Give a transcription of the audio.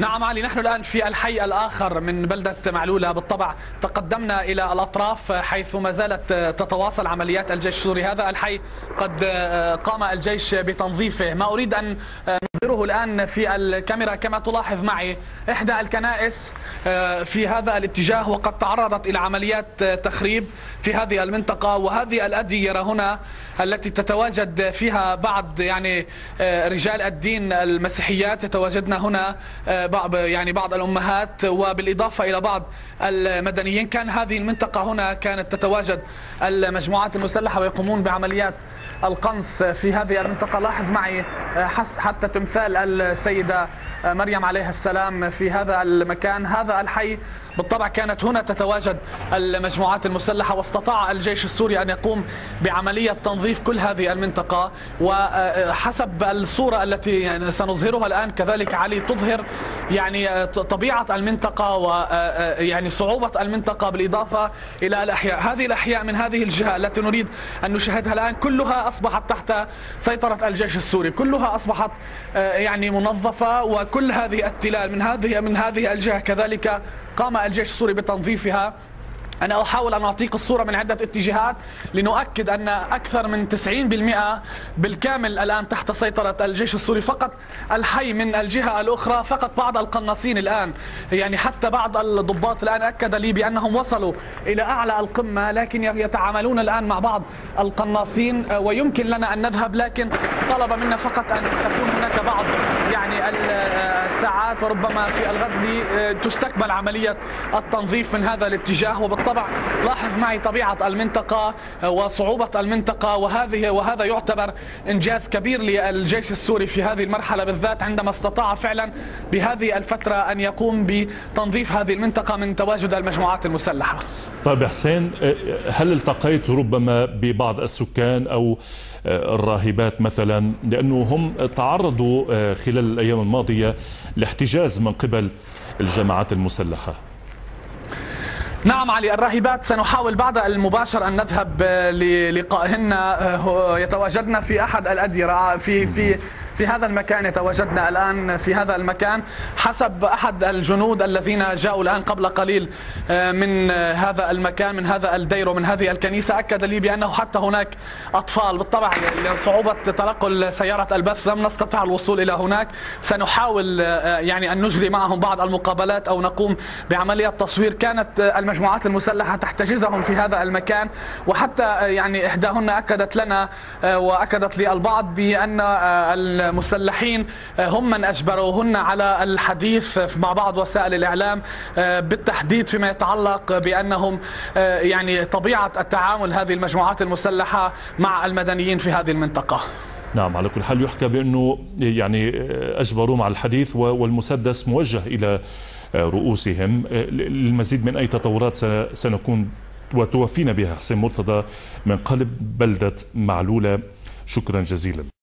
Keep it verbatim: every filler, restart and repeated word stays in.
نعم علي، نحن الآن في الحي الآخر من بلدة معلولة. بالطبع تقدمنا إلى الأطراف حيث ما زالت تتواصل عمليات الجيش السوري. هذا الحي قد قام الجيش بتنظيفه. ما أريد أن نظهره الآن في الكاميرا كما تلاحظ معي إحدى الكنائس في هذا الاتجاه، وقد تعرضت إلى عمليات تخريب في هذه المنطقة. وهذه الأديرة هنا التي تتواجد فيها بعض يعني رجال الدين المسيحيات، يتواجدن هنا بعض يعني بعض الأمهات، وبالإضافة إلى بعض المدنيين. كان هذه المنطقة هنا كانت تتواجد المجموعات المسلحة ويقومون بعمليات القنص في هذه المنطقة. لاحظ معي حتى تمثال السيدة مريم عليه السلام في هذا المكان. هذا الحي بالطبع كانت هنا تتواجد المجموعات المسلحة، واستطاع الجيش السوري أن يقوم بعملية تنظيف كل هذه المنطقة. وحسب الصورة التي سنظهرها الآن كذلك علي تظهر يعني طبيعة المنطقة ويعني صعوبة المنطقة، بالإضافة إلى الأحياء. هذه الأحياء من هذه الجهة التي نريد أن نشاهدها الآن كلها أصبحت تحت سيطرة الجيش السوري، كلها أصبحت يعني منظفة، وكل هذه التلال من هذه من هذه الجهة كذلك قام الجيش السوري بتنظيفها. أنا أحاول أن أعطيك الصورة من عدة اتجاهات لنؤكد أن أكثر من تسعين بالمئة بالكامل الآن تحت سيطرة الجيش السوري. فقط الحي من الجهة الأخرى فقط بعض القناصين الآن، يعني حتى بعض الضباط الآن أكد لي بأنهم وصلوا إلى أعلى القمة، لكن يتعاملون الآن مع بعض القناصين ويمكن لنا أن نذهب، لكن طلب منا فقط أن تكون هناك بعض يعني الساعات وربما في الغد لتستكمل عملية التنظيف من هذا الاتجاه. وبالطبع طبعا لاحظ معي طبيعة المنطقة وصعوبة المنطقة، وهذه وهذا يعتبر إنجاز كبير للجيش السوري في هذه المرحلة بالذات، عندما استطاع فعلا بهذه الفترة أن يقوم بتنظيف هذه المنطقة من تواجد المجموعات المسلحة. طيب حسين، هل التقيت ربما ببعض السكان أو الراهبات مثلا، لأنه هم تعرضوا خلال الأيام الماضية لاحتجاز من قبل الجماعات المسلحة؟ نعم علي، الراهبات سنحاول بعد المباشر أن نذهب للقائهن. يتواجدن في أحد الأديرة في في في هذا المكان، يتواجدنا الآن في هذا المكان. حسب أحد الجنود الذين جاءوا الآن قبل قليل من هذا المكان من هذا الدير ومن هذه الكنيسة، أكد لي بأنه حتى هناك أطفال. بالطبع لصعوبة تنقل سيارة البث لم نستطع الوصول إلى هناك. سنحاول يعني أن نجري معهم بعض المقابلات أو نقوم بعملية تصوير. كانت المجموعات المسلحة تحتجزهم في هذا المكان، وحتى يعني إحداهن أكدت لنا وأكدت لي البعض بأن المسلحين هم من أجبروهن على الحديث مع بعض وسائل الإعلام بالتحديد فيما يتعلق بأنهم يعني طبيعة التعامل هذه المجموعات المسلحة مع المدنيين في هذه المنطقة. نعم، على كل حال يحكى بأنه يعني أجبروهم على الحديث والمسدس موجه إلى رؤوسهم. للمزيد من أي تطورات سنكون وتوفينا بها حسين مرتضى من قلب بلدة معلولة. شكرا جزيلا.